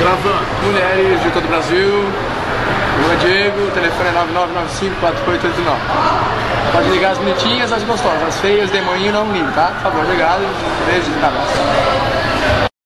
Gravando. Mulheres de todo o Brasil. Rua Diego, o telefone é 9995-4889. Pode ligar as bonitinhas, as gostosas. As feias, demoninho, não ligue, tá? Por favor, obrigado. Beijo e abraço.